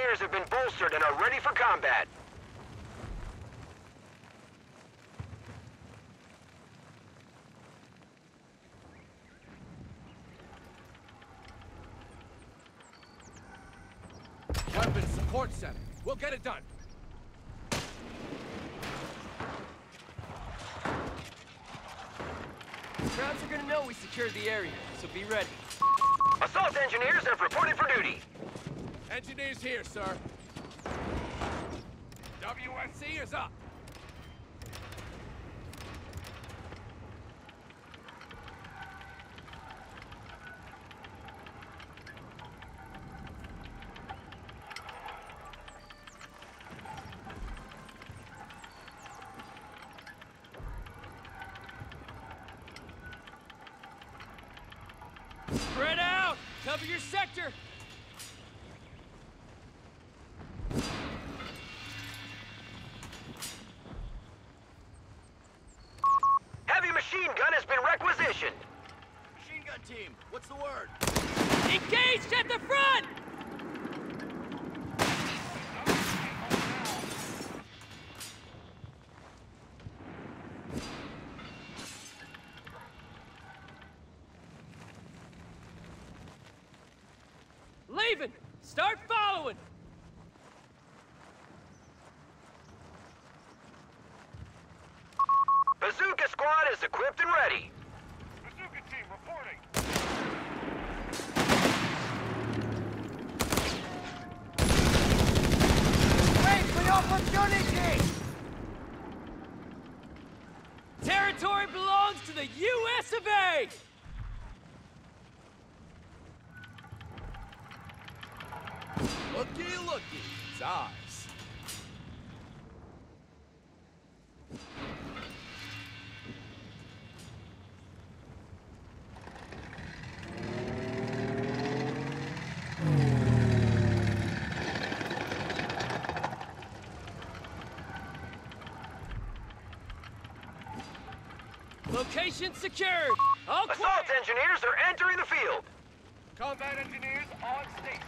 engineers have been bolstered and are ready for combat. Weapons support center. We'll get it done. Crowds are gonna know we secured the area, so be ready. Assault engineers have reported for duty. Engineers here, sir. WSC is up. Spread out! Cover your sector! Heavy machine gun has been requisitioned. Machine gun team, what's the word? Engaged at the front! Leaving! Start following! Bazooka squad is equipped and ready. Bazooka team reporting. Wait for the opportunity! Territory belongs to the US of A! Looky, looky. It's ours. Location secured! All Assault quiet! engineers are entering the field. Combat engineers on station.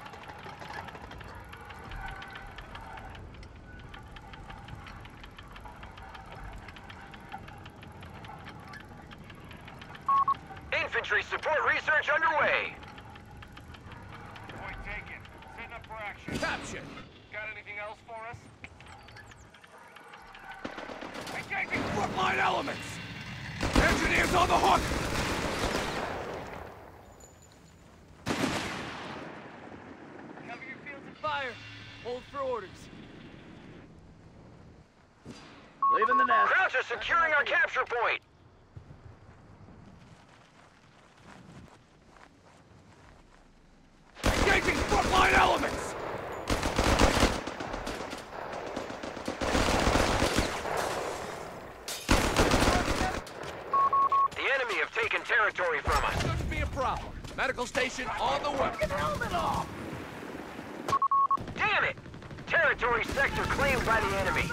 Infantry support research underway. Point taken. Setting up for action. Capture. Got anything else for us? Engaging frontline elements. Engineers on the hook. Cover your fields of fire. Hold for orders. Leaving the nest. Krauts are securing our capture point. Engaging frontline elements. The enemy have taken territory from us. Shouldn't be a problem. Medical station on the way. Get the helmet off! Damn it! Territory sector claimed by the enemy.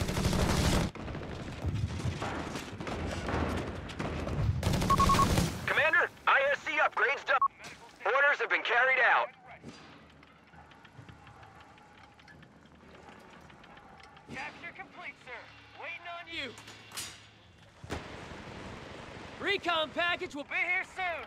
Commander, ISC upgrades done. Orders have been carried out. Capture complete, sir. Waiting on you. Recon package will be here soon.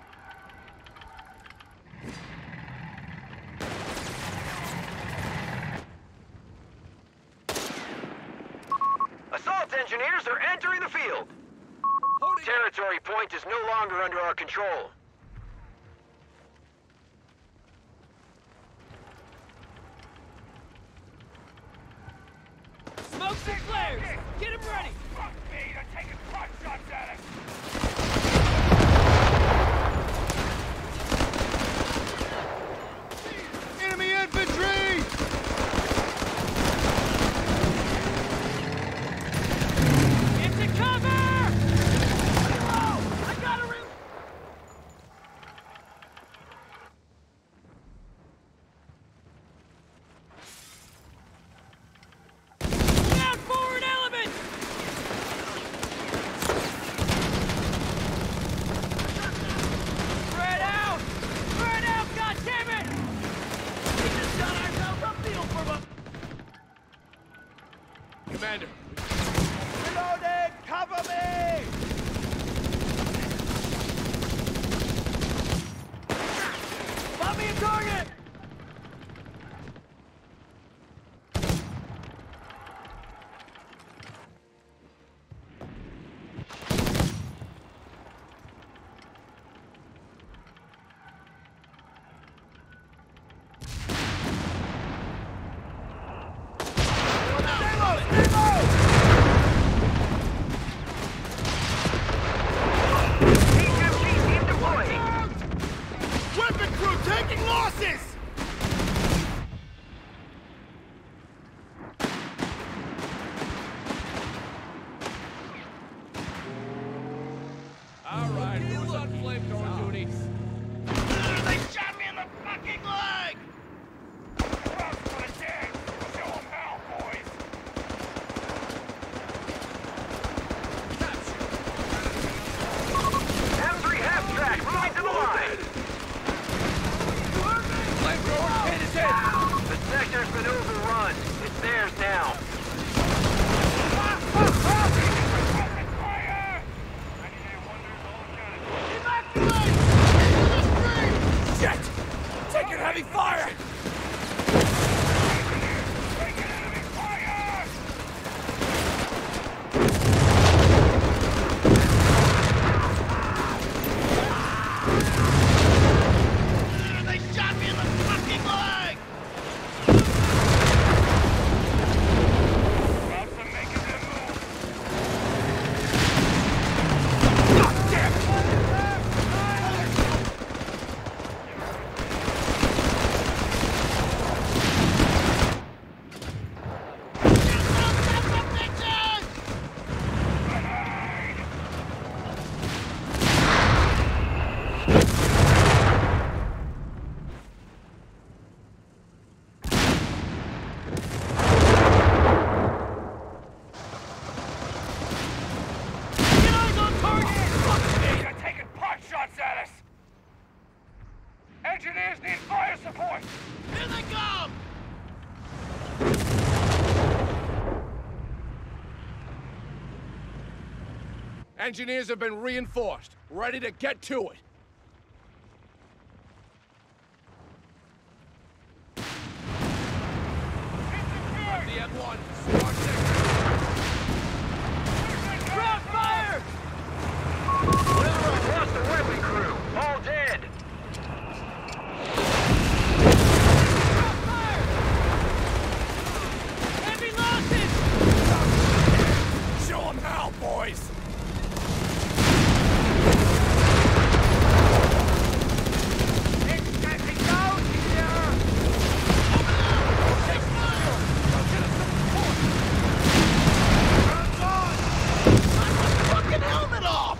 Assault engineers are entering the field. Territory point is no longer under our control. Smokes and flares! Get him ready! Fuck me, they're taking pot shots at us. Enemy infantry! Into cover! Reload! I gotta reload! Down forward element! Commander. Reloading! Cover me! Find me a target! HMG team deploying. Weapon crew taking losses! All right, who's on flamethrower duty? They shot me in the fucking leg! Rouse for the dead. Show 'em how, boys. M3 half track moving to the line. Flamethrower hit his head! The sector's been overrun. It's theirs now. Fire! 98 Wonders all done. Evacuate! Shit! Taking heavy fire! Taking enemy fire! They shot me in the fucking leg! Rouse are making their move. God damn it! They're taking pot shots at us. Engineers need fire support. Here they come! Engineers have been reinforced, ready to get to it. The M1, squad 6. Ground fire! Lost the weapon crew. All dead. Ground fire! Heavy losses! Show 'em how, boys! It's getting down here! Take fire! Guns on! Knock my fucking helmet off!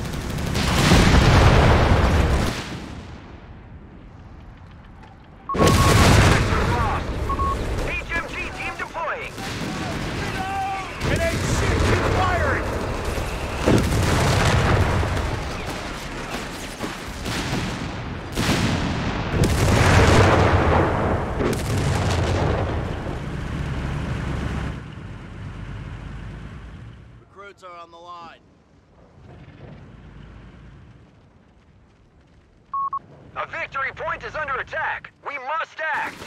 Lost. HMG team deploying. It ain't shit, keep firing! Recruits are on the line. A victory point is under attack. We must act.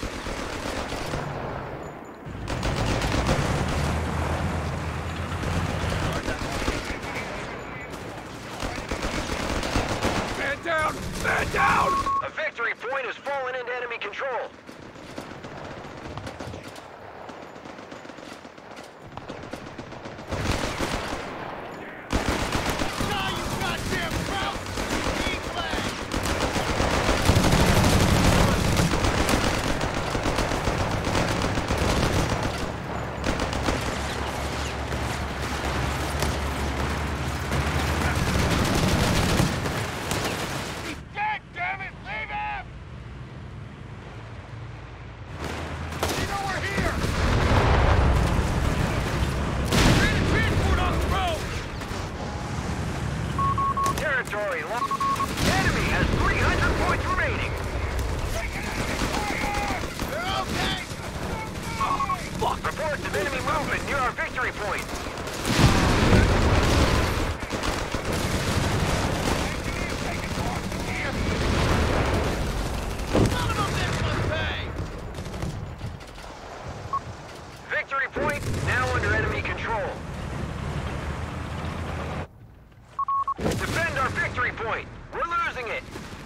Man down! Man down! A victory point has fallen into enemy control. Die, you goddamn trout! Eat flag! He's dead, damn it! Leave him! movement near our victory point. Son of a bitch must pay! Victory point now under enemy control. Defend our victory point. We're losing it.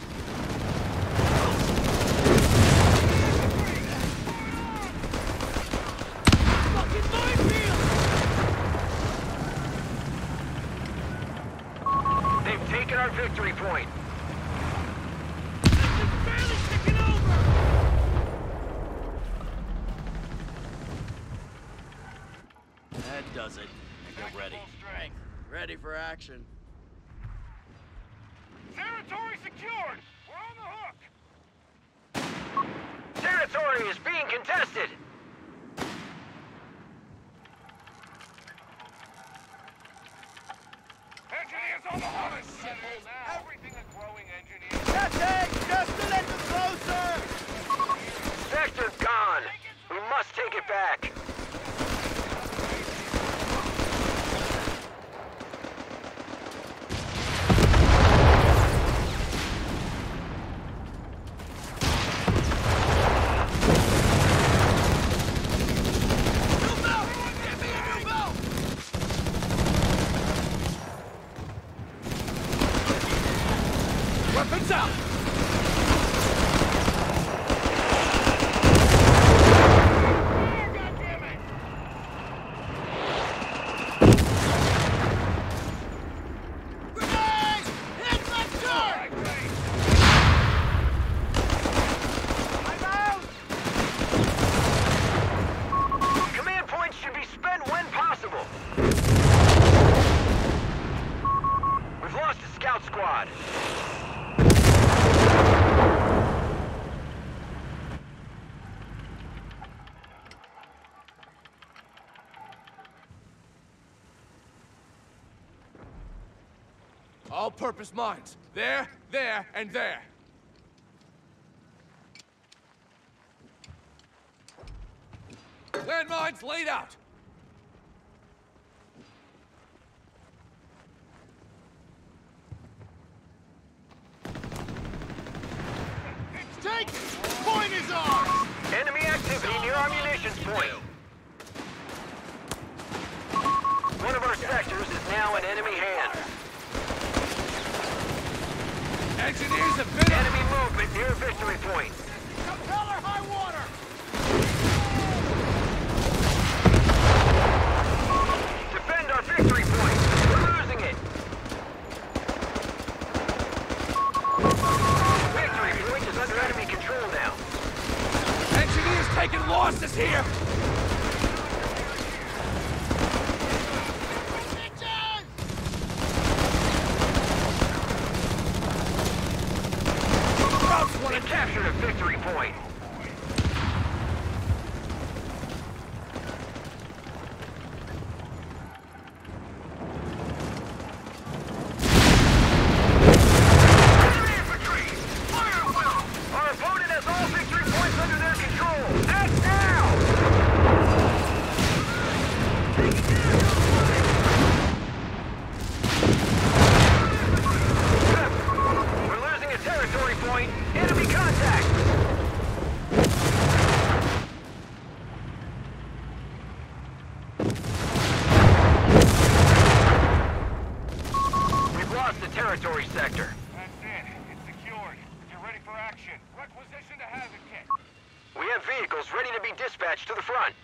Fucking minefield! They've taken our victory point. It's barely ticking over! That does it. Get ready. Full strength. Ready for action. Territory secured! We're on the hook! Territory is being contested. Engineers on the hunt! Everything a growing engineer. Just a little closer! Sector gone. We must take it back. New belt! Give me a new belt! Weapons out! Grenade! Hit the dirt! I'm out! Command points should be spent when possible. We've lost a scout squad. All-purpose mines. There, and there. Landmines laid out. Take it! Point is ours! Enemy activity near our munitions point. One of our sectors is now in enemy hands. Engineers have been up. Enemy movement near victory point. Propeller high water! Defend our victory point. We're losing it. Victory point is under enemy control now. Engineers taking losses here. Bitches! We captured a victory point. Enemy infantry! Fire well! Our opponent has all victory points under their control. Act now! We're losing a territory point. Enemy contact! We've lost the territory sector. That's it. It's secured. You're ready for action. Requisition to hazard kit. We have vehicles ready to be dispatched to the front.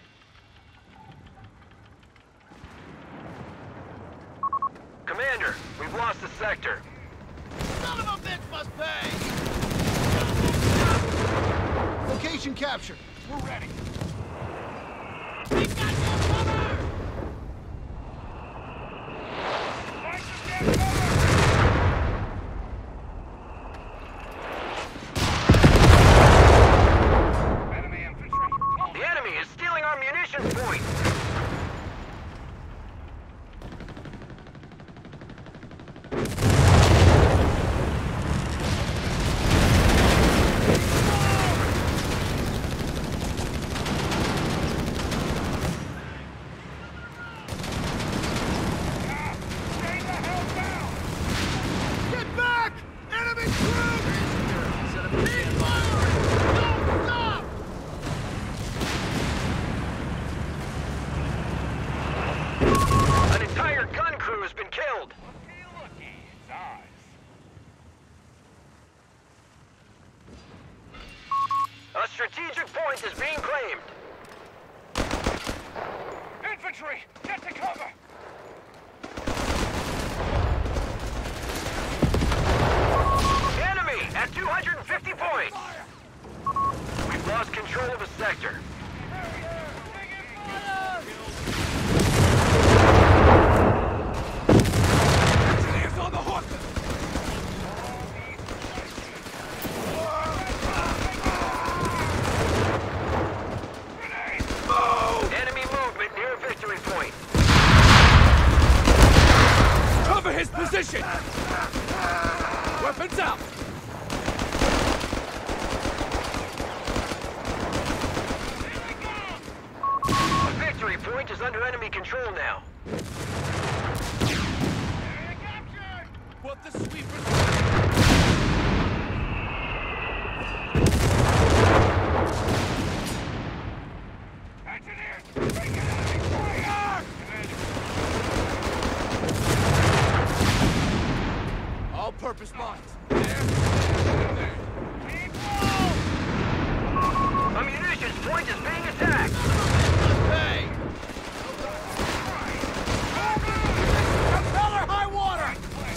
Commander, we've lost the sector. Son of a bitch must pay! Location captured. We're ready. We've got you covered! Fight the dead cover! Enemy infantry. The enemy is stealing our munitions point. strategic point is being claimed. Infantry, get to cover! Enemy at 250 points. We've lost control of a sector. Engineers on the hook! Enemy movement near victory point. Cover his position! Weapons out! A victory point is under enemy control now. What the sweepers... Engineers, bring it enemy fire! All-purpose mines. A munitions point is being attacked. Propeller high water!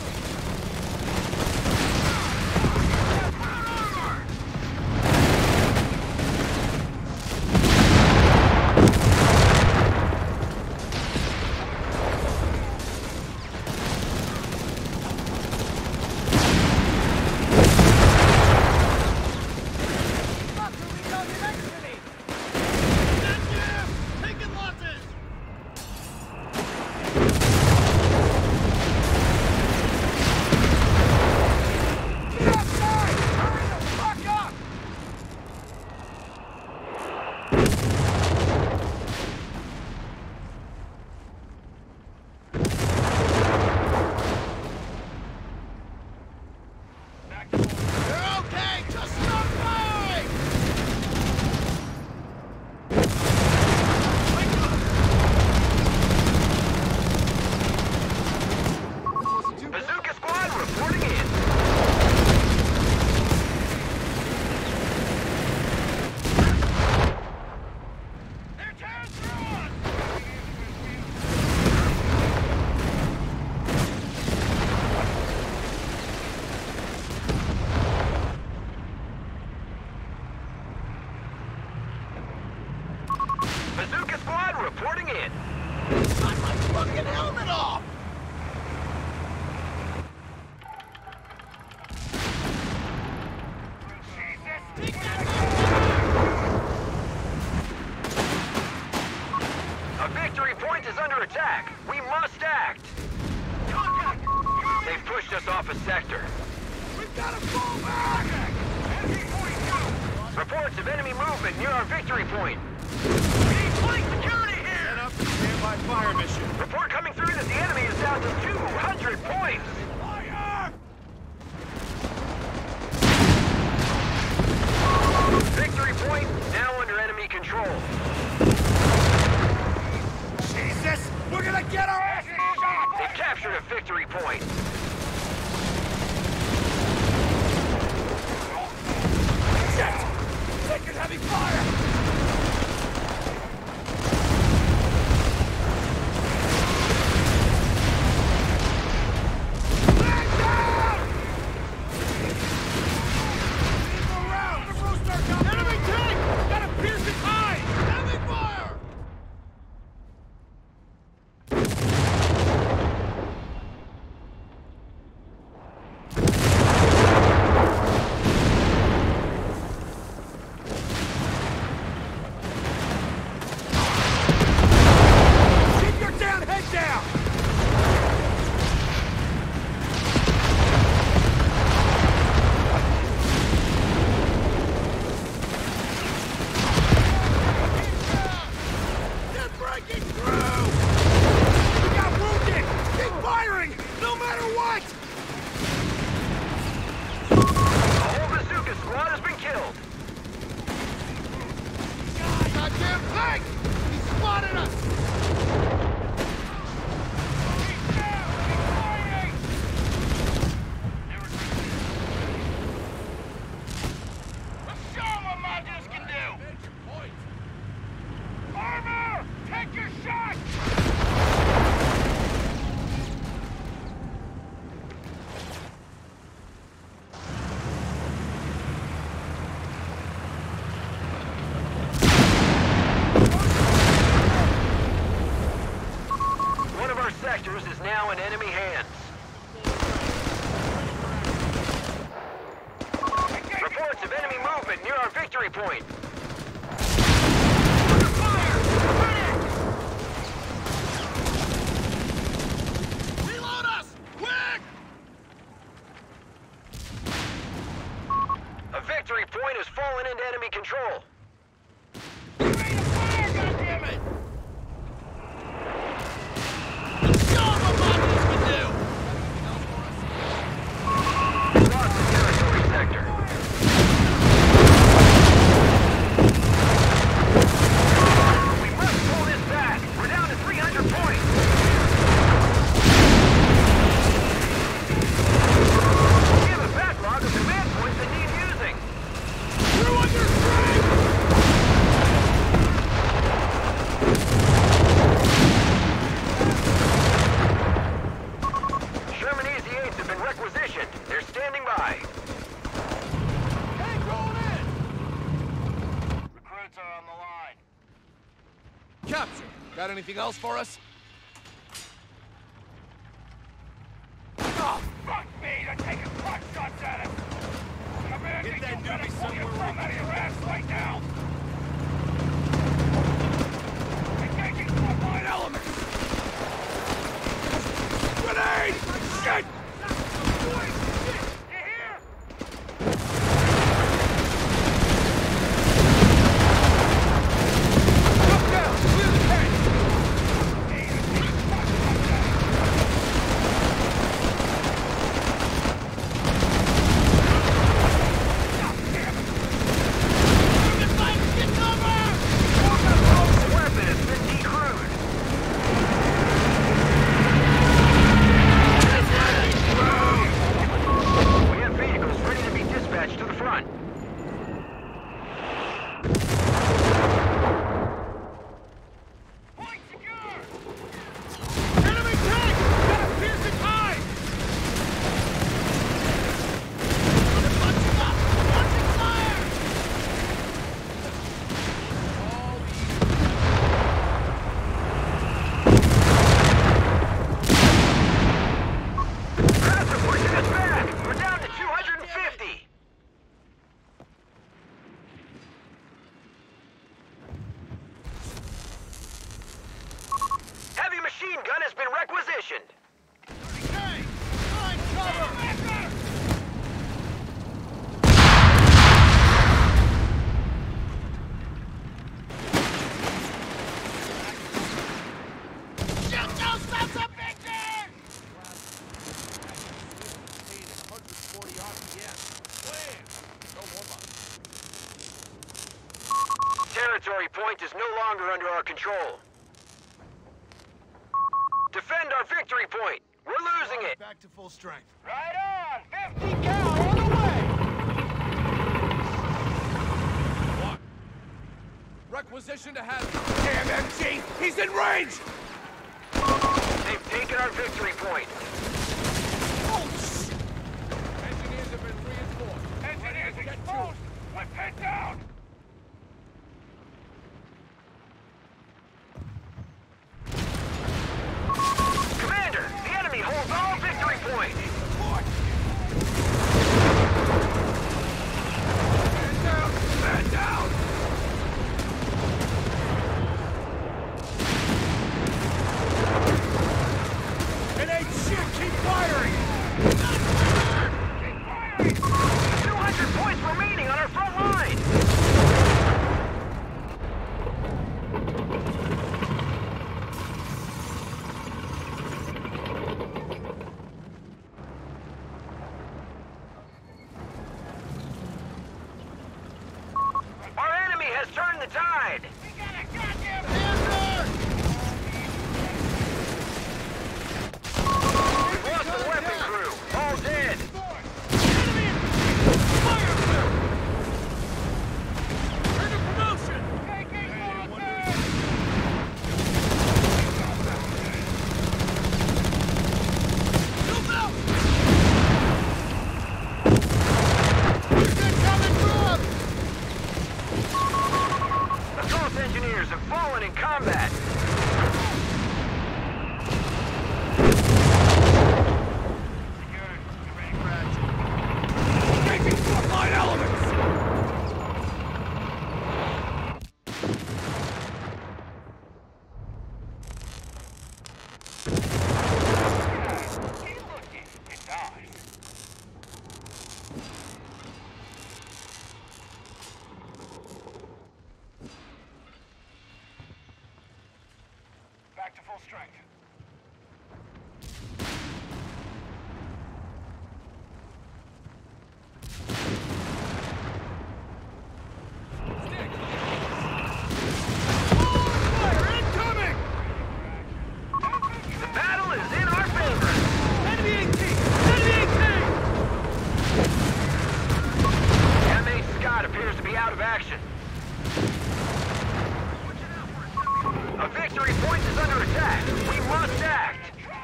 Bazooka squad reporting in. They're tearing through us! Bazooka squad reporting in. Got my fucking helmet off! A victory point is under attack. We must act. They've pushed us off a sector. We've got to fall back! Reports of enemy movement near our victory point. Security here! Set up and stand by fire mission. Report coming through that the enemy is down to 200 points. Fire! Victory point now under enemy control. Jesus! We're gonna get our asses shot! They've captured a victory point. Shit! Taking heavy fire! Let's show 'em what my dudes can do! now in enemy hands. Reports of enemy movement near our victory point. Reload us! Quick! A victory point has fallen into enemy control. Ready to fire, goddammit! Show 'em what monsters can do! Lost the territory sector. We must pull this back. We're down to 300 points. We have a backlog of command points that need using. We're under strike! Shermanese 8s have been requisitioned. They're standing by. Hey, going in! Recruits are on the line. Capture. Got anything else for us? Oh, fuck me! They're taking pot shots at us! Command, Hit that you better doobie pull your somewhere thumb out of your ass right now! Engaging frontline elements! Grenade! Shit! You hear? Drop down! Clear the tank! The weapon has been decrewed. We have vehicles ready to be dispatched to the front. Point secure! Enemy tank! Got a piercing hide! They're punching up! Launching fire! Crowds are pushing us back. We're down to 250. Heavy machine gun has been requisitioned. Hey! Find cover! Shoot those sons of bitches! 140 RPM. Wham! No warm-up. Territory point is no longer under our control. Defend our victory point. We're losing it. Back to full strength. Right on! 50 cal on the way! What? Requisition to have... Damn MG! He's in range! They've taken our victory point. Oh, shit! Engineers have been reinforced. Engineers Get exposed! Let's head down! Commander, the enemy holds all victory points. Man down! Man down! It ain't shit! Keep firing! Keep firing! 200 points remaining on our front line. Our enemy has turned the tide. We got a goddamn hammer! We've lost the weapon crew. All dead. Fire! Turn to promotion! Taking fire! Move out! Where's that coming from? Assault engineers have fallen in combat. strength. The battle is in our favor. Enemy 18! Enemy 18! MA Scott appears to be out of action. A victory point is under attack. We must act.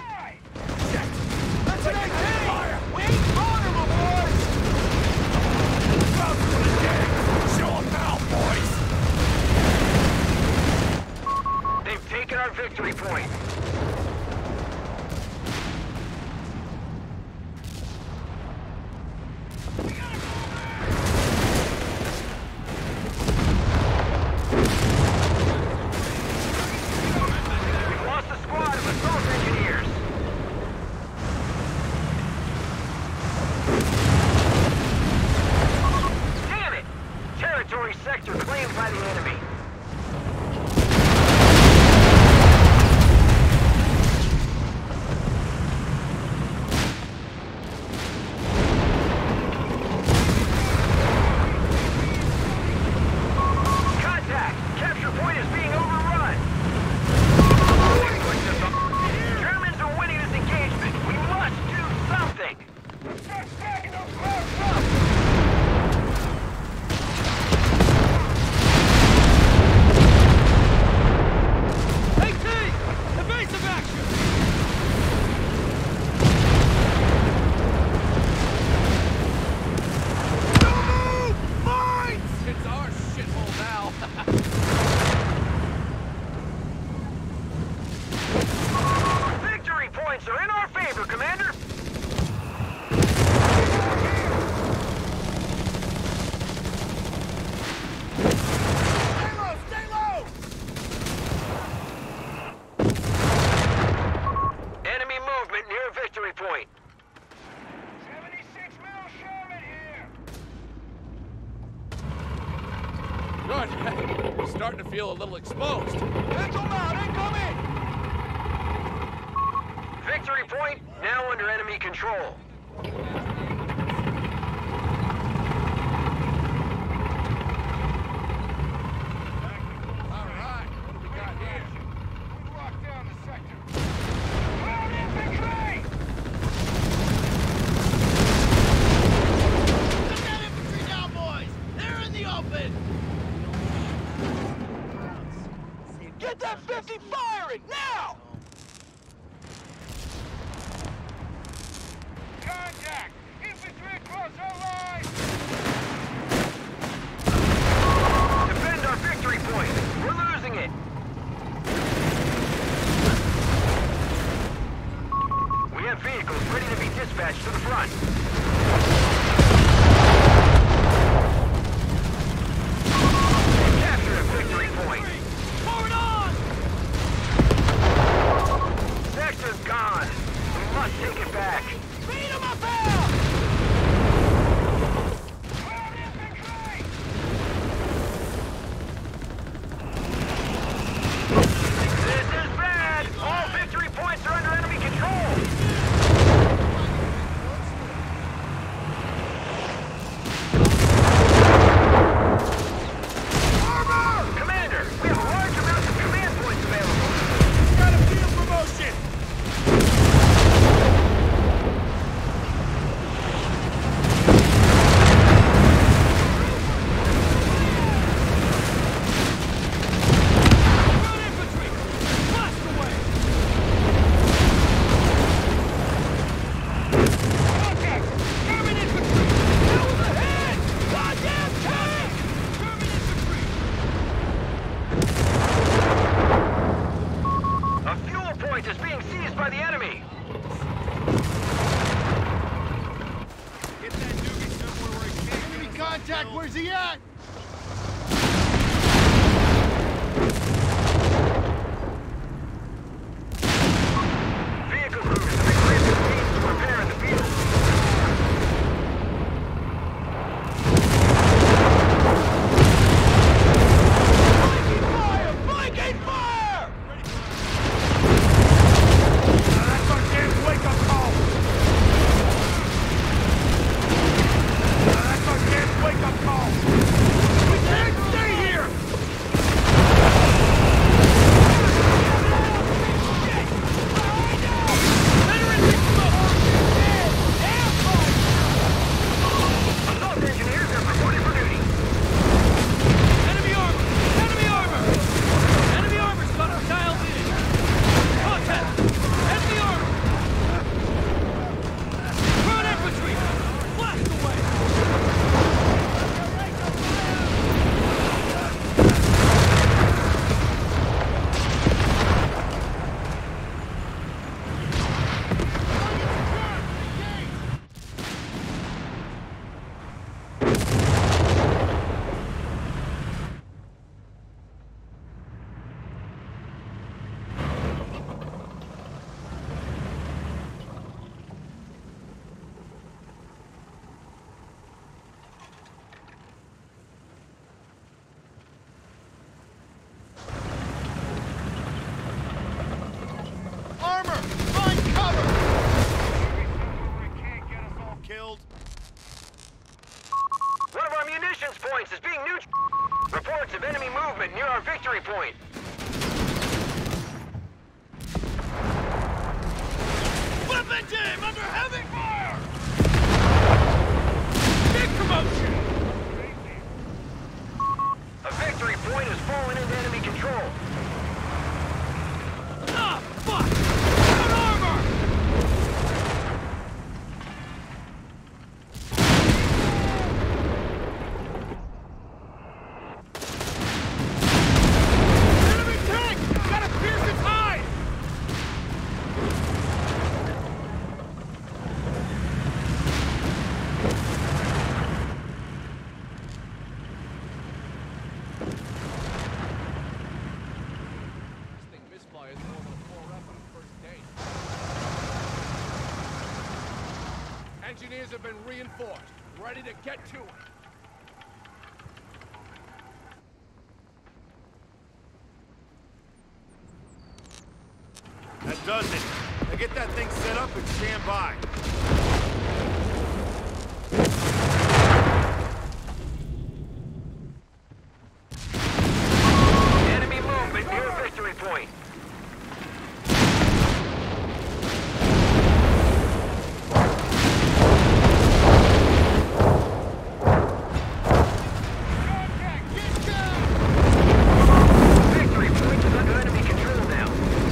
That's an 18! We ain't vulnerable, boys! Come for the day! Show 'em now, boys! They've taken our victory point. We've lost a squad of assault engineers. Damn it! Territory sector claimed by the enemy. Contact! Capture point is being overrun! Germans are winning this engagement. We must do something! Start stacking those clouds up! Evasive action! It's our shithole now. Victory points are in our favor, Commander! Stay low! Stay low! Enemy movement near victory point. 76 mil Sherman here! Good. We're starting to feel a little exposed. Pencil out! Incoming! Victory point now under enemy control. All right. What do we got here? We've locked down the sector. Ground infantry! Put that infantry down, boys! They're in the open! Get that 50 firing, now! Contact! Infantry across our line! Defend our victory point. We're losing it. We have vehicles ready to be dispatched to the front. They captured a victory point. Forward on! Sector's gone. We must take it back. Beat 'em up, hell! Engine! I'm under heavy fire! Big commotion! A victory point has fallen into enemy control. Ah, fuck! Got armor! Enemy tank! Gotta pierce its hide! This thing misfires more than a 4F on its first day. Engineers have been reinforced, ready to get to it. That does it. Now get that thing set up and stand by. Enemy movement near a victory point. Victory point is under enemy control now.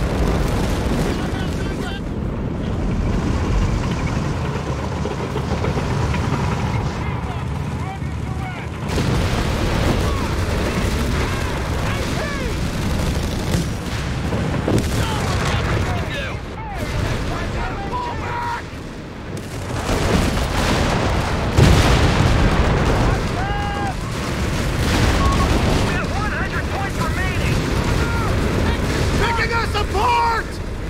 We have 100 points remaining. Picking us apart!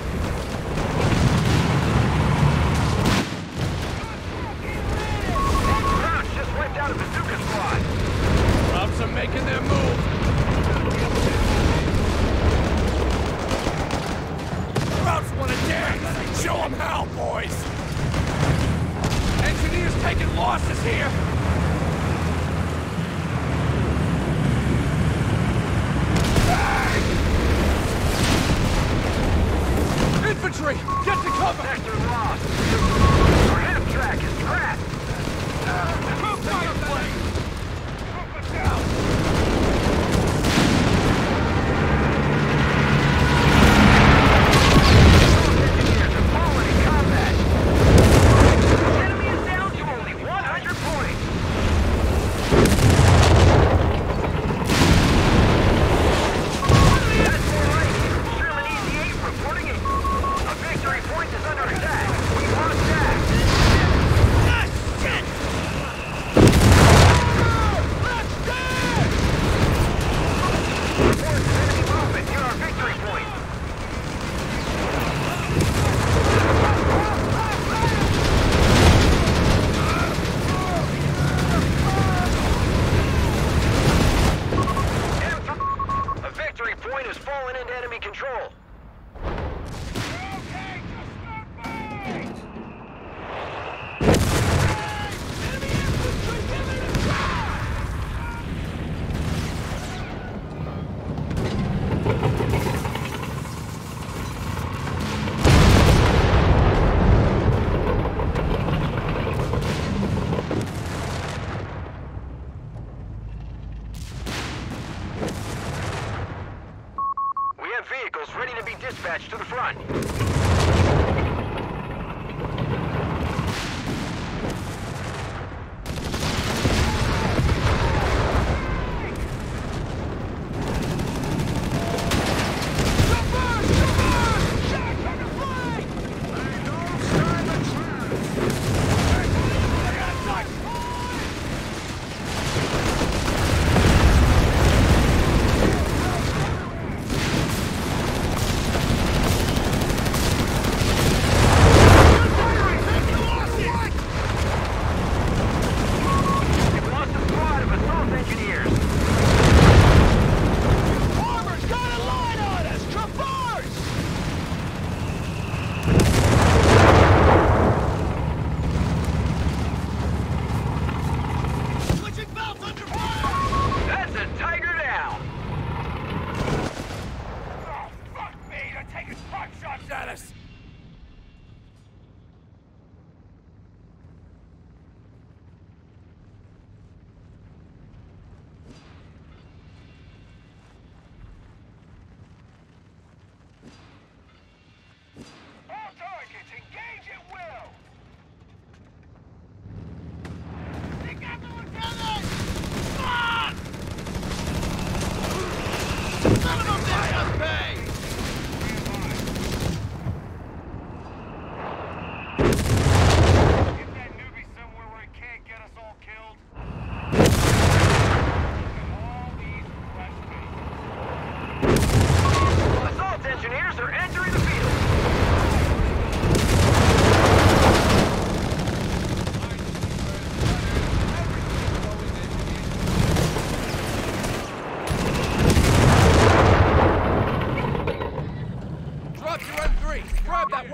Crouch just wiped out a Bazooka squad. Robs are making their move. Robs want to dance. Show them how, boys. Engineers taking losses here. Infantry, get to cover. Sector lost. Our half track is trapped. Move fire plane. Move it down. Engineers have fallen in combat. The enemy is down to only 100 points. That's more like it. Sherman Easy 8 reporting it. A victory point is under attack. We lost that. Reports of enemy movement near our victory point. A victory point has fallen into enemy control. We have vehicles ready to be dispatched to the front.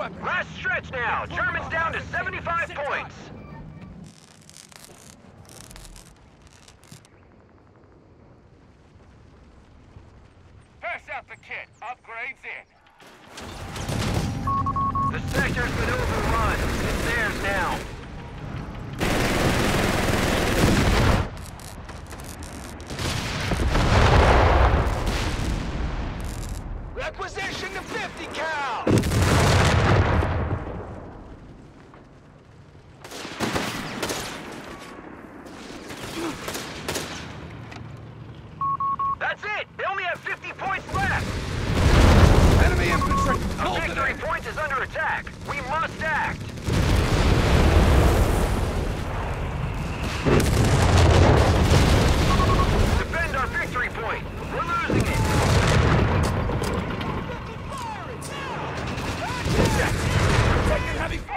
weapon. Last stretch now. Germans down to 75 points. Pass out the kit. Upgrades in. The sector's been overrun. It's theirs now. Requisition to 50 cal! That's it. They only have 50 points left. Enemy infantry! Our Hold it victory in! point is under attack. We must act. Defend our victory point. We're losing it. Taking heavy fire!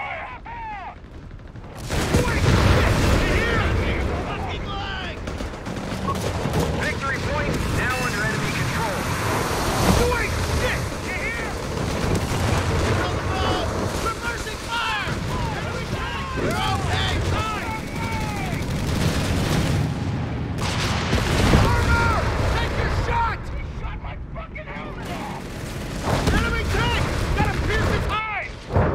Victory point now under enemy control. Wait! Shit! You hear? Reversing fire! We're okay! Armor! Take your shot! He shot my fucking helmet off! Enemy tank! Gotta pierce his eye!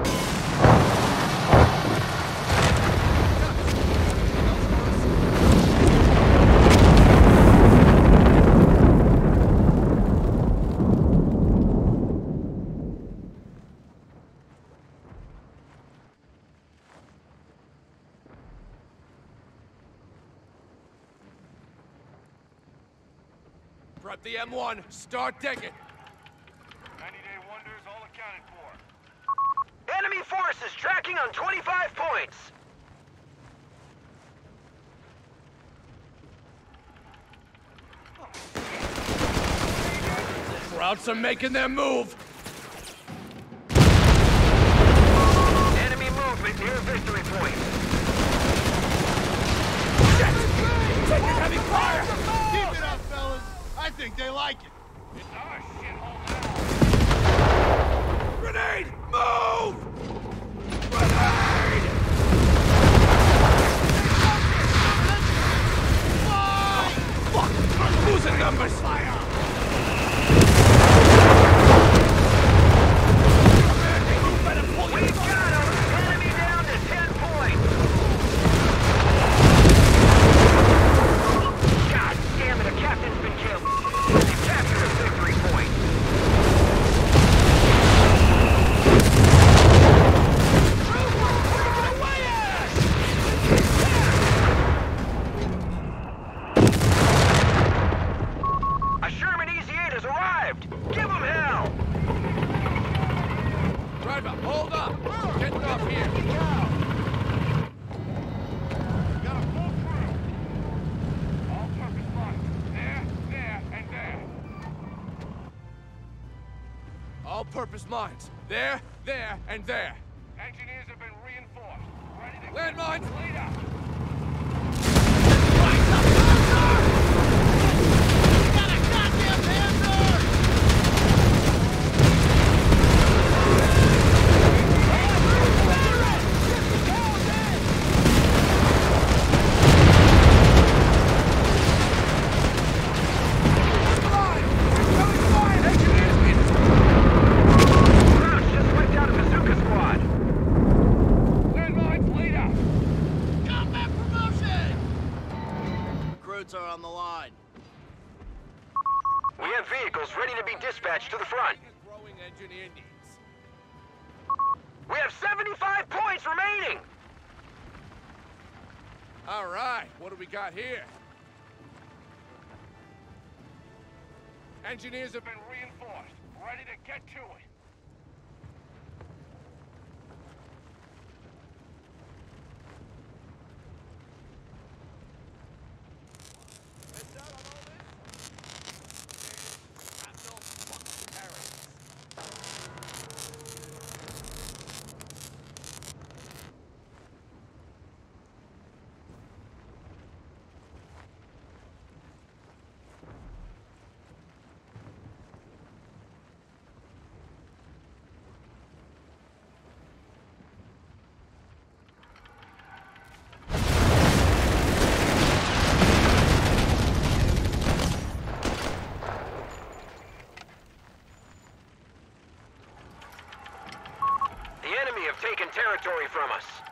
Prep the M1. Start digging. 90-day wonders all accounted for. Enemy forces tracking on 25 points. Krauts are making their move. Enemy movement near victory point. Taking heavy fire! Keep it up, fellas! I think they like it. It's our shithole now. Grenade! Move! Grenade! Fuck! I'm losing numbers! Fire! Commander, you better pull your We've got him. Enemy down to 10 points. God damn it, a captain's been killed. We've captured a victory point. A Sherman Easy-8 has arrived. Give him hell. Driver, hold up! Getting off here! Gotta pull through. All-purpose lines. There, and there. All-purpose mines. There, and there. Engineers have been reinforced. Ready to Landmines! lead up. Got a goddamn Panzer! Crouch just wiped out a Bazooka squad. Landmines, lead up. Combat promotion! Recruits are on the line. We have vehicles ready to be dispatched to the front. Growing engineer needs. We have 75 points remaining. All right, what do we got here? Engineers have Been reinforced. Ready to get to it. taken territory from us.